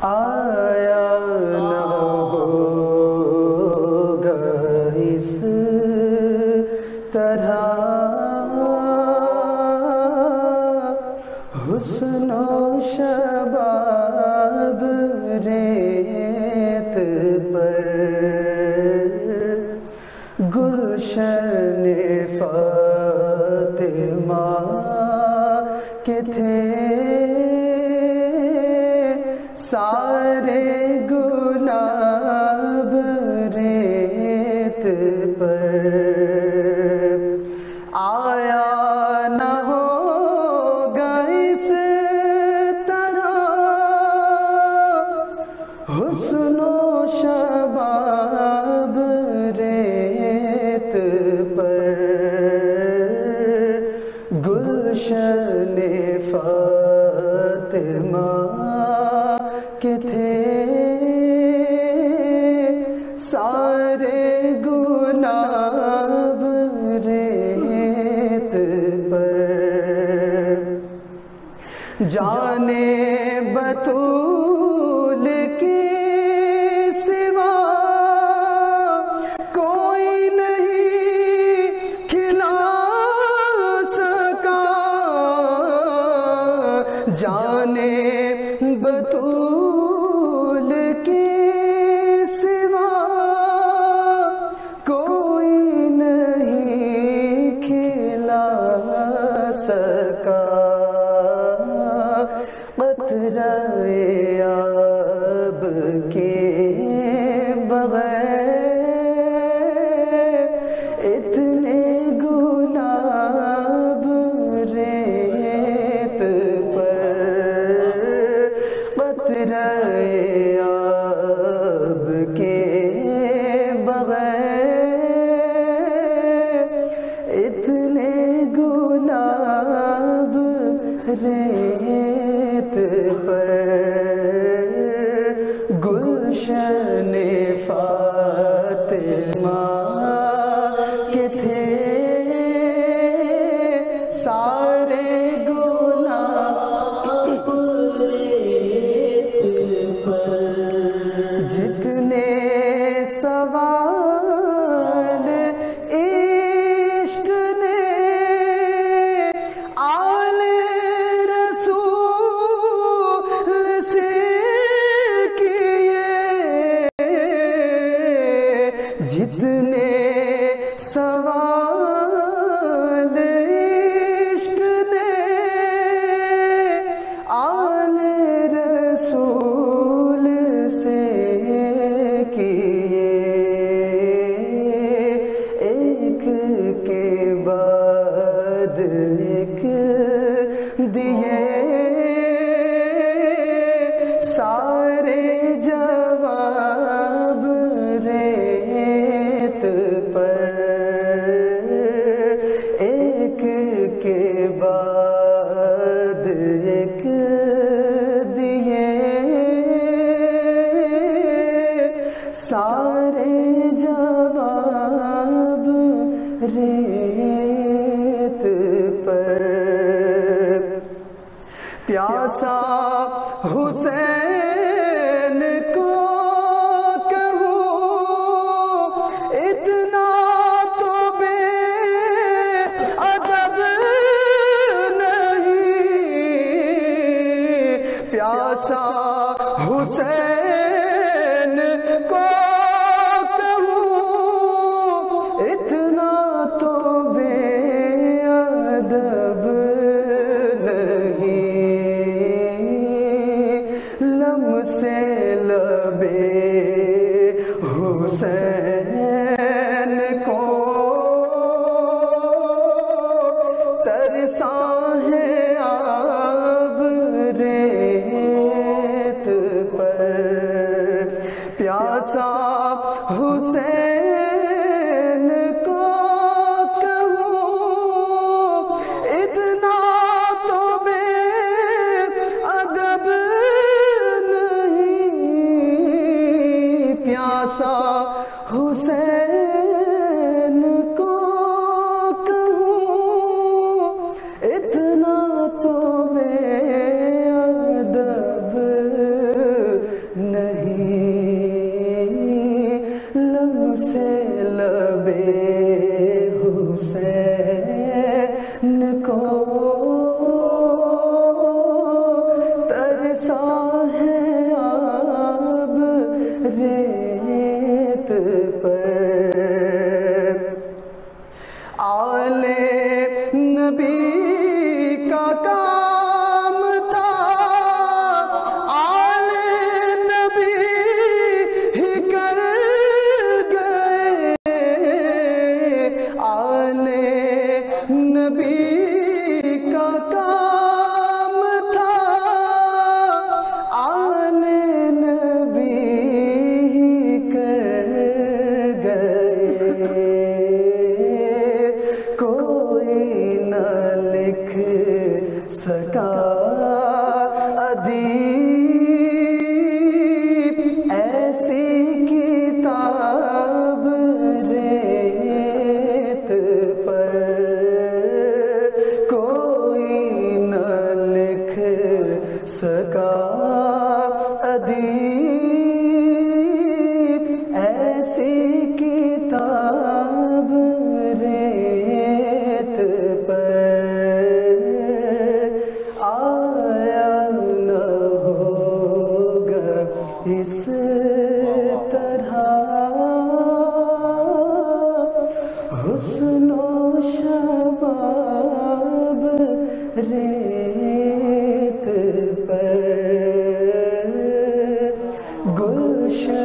آیا نہ ہوگا اس طرح حسن و شباب ریت پر گلشن فاطمہ کے تھے سارے گلاب ریت پر آیا نہ ہوگا اس طرح حسن و شباب ریت پر گلشن فاطمہ کے تھے سارے گلاب ریت پر جانے بطول کے سوا کوئی نہیں کھلا سکا جانے بطول کے سوا کوئی نہیں کھلا سکا قطرہ آب کے بغیر اتنے گلاب ریت پر قطرہ آب کے بغیر اتنے گلاب ریت پر گلشن فاطمہ کے تھے سارے گلاب ریت پر جتنے سوال عشق نے آل رسول سے کیے جتنے سوال عشق نے آل رسول سے کیے ایک کے بعد ایک دیے سارے جواب ریت پر ایک کے بعد ایک دیے سارے جواب ریت پر پیاسا حسین کو کہوں اتنا تو بے ادب نہیں پیاسا حسین کو کہوں اتنا تو بے ادب سے لبے حسین کو ترسا ہے آب ریت پر پیاسا حسین کو کہوں اتنا تو بے ادب پیاسا حسین کو کہوں اتنا تو بے ادب ایسا ہے آب ریت پر آل نبی کا کام تھا آل نبی ہی کر گئے آل نبی کا کام تھا آل نبی ہی کر گئے کوئی نہ لکھ سکا ادیب ایسی کتاب ریت پر کوئی نہ لکھ سکا ادیب ایسی کتاب ریت پر آیا نہ ہوگا اس طرح حسن و شباب ریت پر گلشن